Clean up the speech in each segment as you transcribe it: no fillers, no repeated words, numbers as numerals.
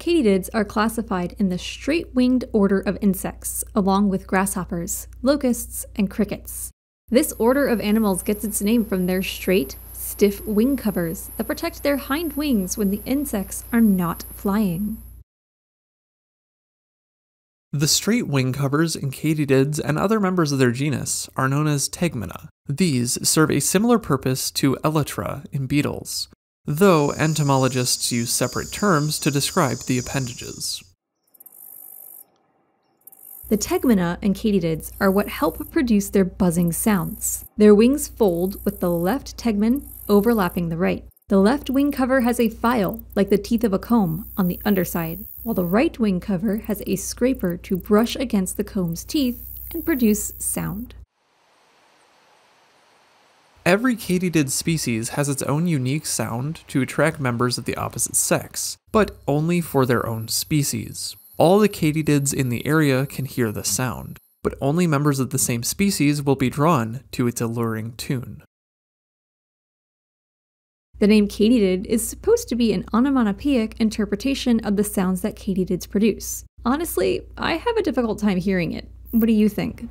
Katydids are classified in the straight-winged order of insects, along with grasshoppers, locusts, and crickets. This order of animals gets its name from their straight, stiff wing covers that protect their hind wings when the insects are not flying. The straight wing covers in katydids and other members of their genus are known as Tegmina. These serve a similar purpose to elytra in beetles, though entomologists use separate terms to describe the appendages. The tegmina in katydids are what help produce their buzzing sounds. Their wings fold with the left tegmen overlapping the right. The left wing cover has a file, like the teeth of a comb, on the underside, while the right wing cover has a scraper to brush against the comb's teeth and produce sound. Every katydid species has its own unique sound to attract members of the opposite sex, but only for their own species. All the katydids in the area can hear the sound, but only members of the same species will be drawn to its alluring tune. The name katydid is supposed to be an onomatopoeic interpretation of the sounds that katydids produce. Honestly, I have a difficult time hearing it. What do you think?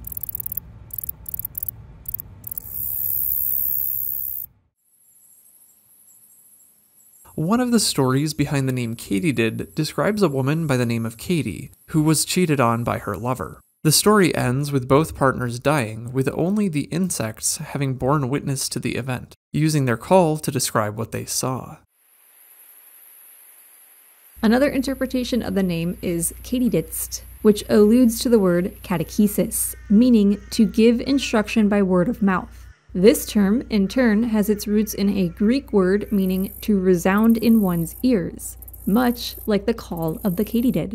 One of the stories behind the name Katydid describes a woman by the name of Katy, who was cheated on by her lover. The story ends with both partners dying, with only the insects having borne witness to the event, using their call to describe what they saw. Another interpretation of the name is Katydidst, which alludes to the word catechesis, meaning to give instruction by word of mouth. This term, in turn, has its roots in a Greek word meaning to resound in one's ears, much like the call of the katydid.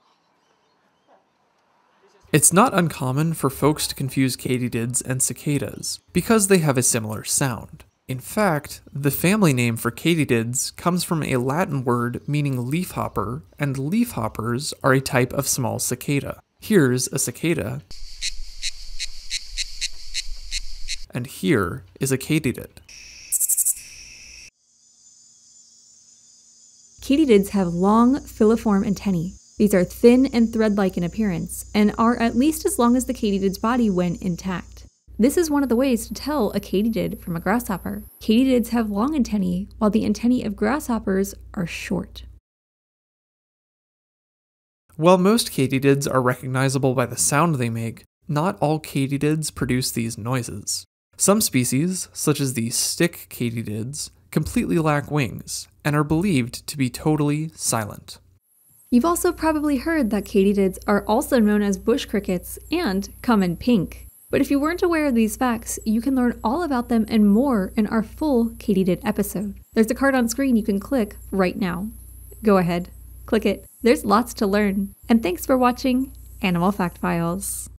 It's not uncommon for folks to confuse katydids and cicadas, because they have a similar sound. In fact, the family name for katydids comes from a Latin word meaning leafhopper, and leafhoppers are a type of small cicada. Here's a cicada, and here is a katydid. Katydids have long filiform antennae. These are thin and thread-like in appearance, and are at least as long as the katydid's body when intact. This is one of the ways to tell a katydid from a grasshopper. Katydids have long antennae, while the antennae of grasshoppers are short. While most katydids are recognizable by the sound they make, not all katydids produce these noises. Some species, such as the stick katydids, completely lack wings, and are believed to be totally silent. You've also probably heard that katydids are also known as bush crickets and come in pink. But if you weren't aware of these facts, you can learn all about them and more in our full Katydid episode. There's a card on screen you can click right now. Go ahead, click it. There's lots to learn. And thanks for watching Animal Fact Files.